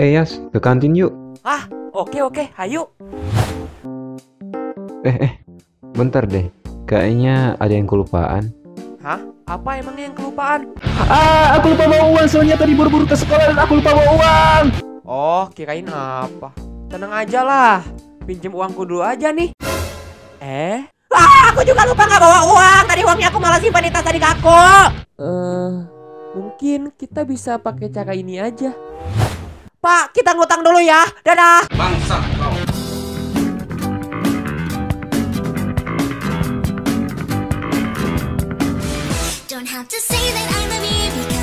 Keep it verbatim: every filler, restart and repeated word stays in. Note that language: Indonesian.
Eh Yas, ke kantin yuk. Ah, oke oke, hayu. Eh eh, bentar deh. Kayaknya ada yang kelupaan. Hah? Apa emangnya yang kelupaan? Ah, aku lupa bawa uang, soalnya tadi buru-buru ke sekolah dan aku lupa bawa uang. Oh, kirain apa? Tenang aja lah, pinjem uangku dulu aja nih. Eh? Ah, aku juga lupa nggak bawa uang. Tadi uangnya aku malah simpan di tas adik aku. Eh, mungkin kita bisa pakai cara ini aja. Pak, kita ngutang dulu ya. Dadah. Bangsa kau. Don't have to say that I love you.